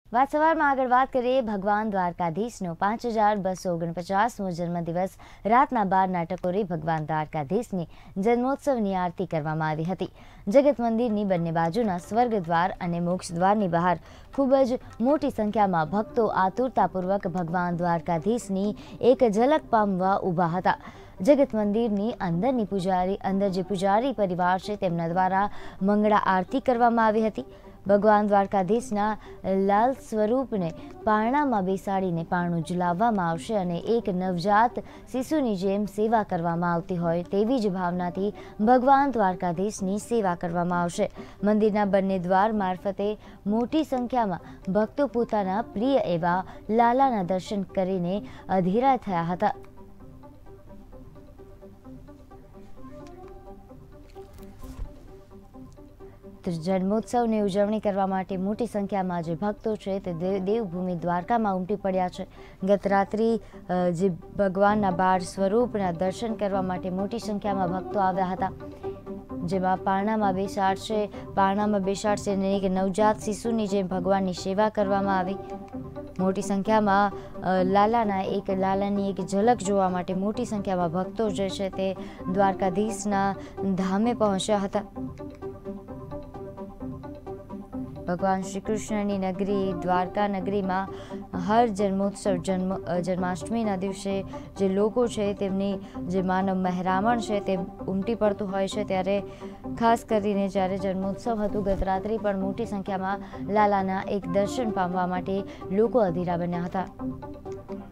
વાત સવારમાં આગળ વાત કરીએ ભગવાન દ્વારકાધીશનો 5249મો જન્મદિવસ રાતના 12 નાટકોરે ભગવાન દ્વારકાધીશની જન્મોત્સવની આરતી કરવામાં આવી હતી। જગત મંદિરની બંને બાજુના સ્વર્ગદ્વાર અને મોક્ષ દ્વારની બહાર ખૂબ જ મોટી સંખ્યામાં ભક્તો આતુરતાપૂર્વક ભગવાન દ્વારકાધીશની એક ઝલક પામવા ઊભા હતા। જગત મંદિરની અંદર જે પૂજારી પરિવાર છે તેમના દ્વારા મંગળા આરતી કરવામાં આવી હતી। ભગવાન દ્વારકાધીશના લાલ સ્વરૂપને પારણામાં બેસાડીને પારણું ઝુલાવવામાં આવશે અને એક નવજાત શિશુની જેમ સેવા કરવામાં આવતી હોય તેવી જ ભાવનાથી ભગવાન દ્વારકાધીશની સેવા કરવામાં આવશે। મંદિરના બંને દ્વાર મારફતે મોટી સંખ્યામાં ભક્તો પોતાના પ્રિય એવા લાલાના દર્શન કરીને અધીરા થયા હતા। જન્મોત્સવની ઉજવણી કરવા માટે મોટી સંખ્યામાં જે ભક્તો છે તે દેવભૂમિ દ્વારકામાં ઉમટી પડ્યા છે। ગત રાત્રિ જે ભગવાનના બાળ સ્વરૂપના દર્શન કરવા માટે મોટી સંખ્યામાં ભક્તો આવ્યા હતા, જેમાં પારણામાં બેસાડશે અને એક નવજાત શિશુની જેમ ભગવાનની સેવા કરવામાં આવી। મોટી સંખ્યામાં લાલાની એક ઝલક જોવા માટે મોટી સંખ્યામાં ભક્તો જે છે તે દ્વારકાધીશના ધામે પહોંચ્યા હતા। ભગવાન શ્રી કૃષ્ણની નગરી દ્વારકા નગરીમાં હર જન્માષ્ટમીના દિવસે જે લોકો છે તેમની જે માનવ મહેરામણ છે તે ઉમટી પડતું હોય છે, ત્યારે ખાસ કરીને જ્યારે જન્મોત્સવ હતું ગત રાત્રિ પણ મોટી સંખ્યામાં લાલાના એક દર્શન પામવા માટે લોકો અધીરા બન્યા હતા।